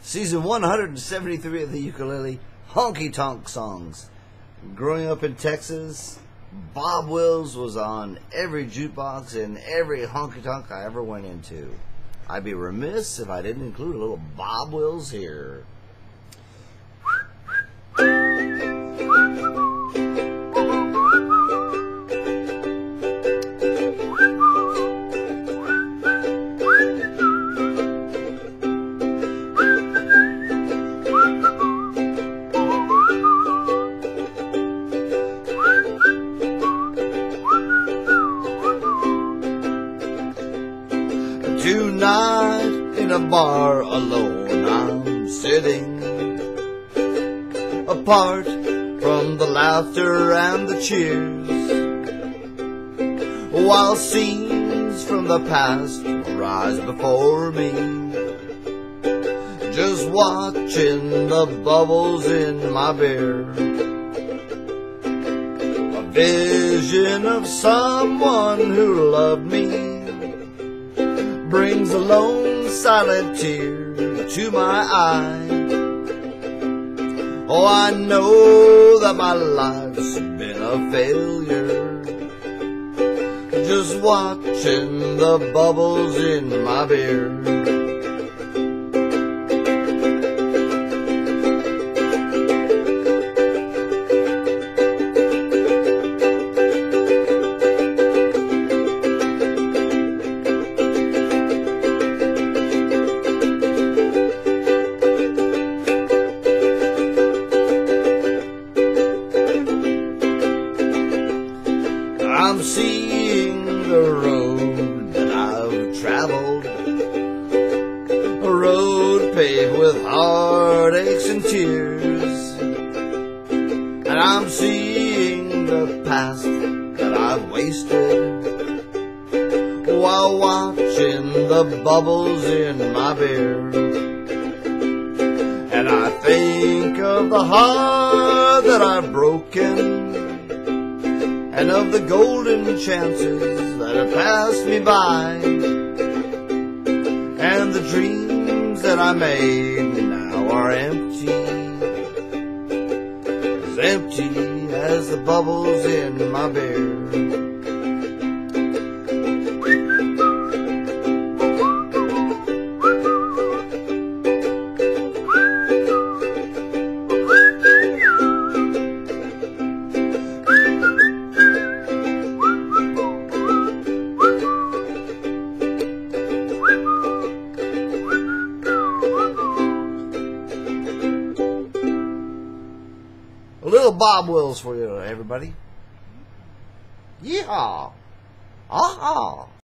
Season 173 of the Ukulele Honky Tonk Songs. Growing up in Texas, Bob Wills was on every jukebox and every honky tonk I ever went into. I'd be remiss if I didn't include a little Bob Wills here. Tonight in a bar alone, I'm sitting apart from the laughter and the cheers, while scenes from the past rise before me, just watching the bubbles in my beer. A vision of someone who loved me brings a lone silent tear to my eye. Oh, I know that my life's been a failure, just watching the bubbles in my beer. I'm seeing the road that I've traveled, a road paved with heartaches and tears, and I'm seeing the past that I've wasted while watching the bubbles in my beer. And I think of the heart that I've broken, and of the golden chances that have passed me by, and the dreams that I made now are empty as the bubbles in my beer. A little Bob Wills for you, everybody. Yeehaw! Aha!